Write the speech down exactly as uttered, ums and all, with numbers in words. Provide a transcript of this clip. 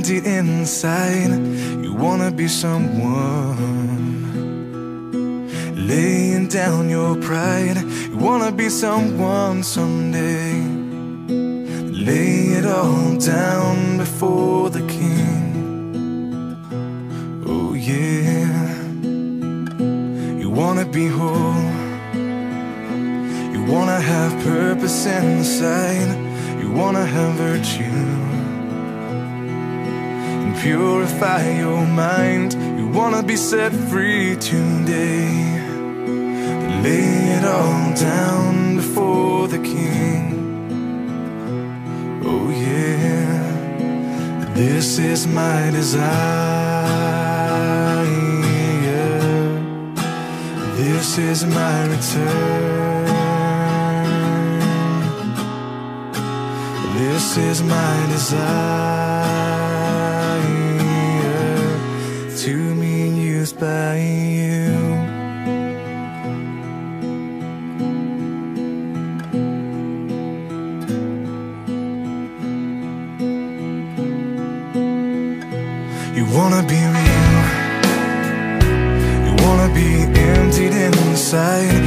emptied inside. You wanna be someone, laying down your pride. You wanna be someone someday. Lay it all down before the King. Oh yeah. You wanna be whole, you wanna have purpose inside. You wanna have virtue and purify your mind. You wanna be set free today. Lay it all down before the King. Oh yeah. This is my desire, this is my return, this is my desire, to be used by you. You wanna be real, you wanna be emptied inside.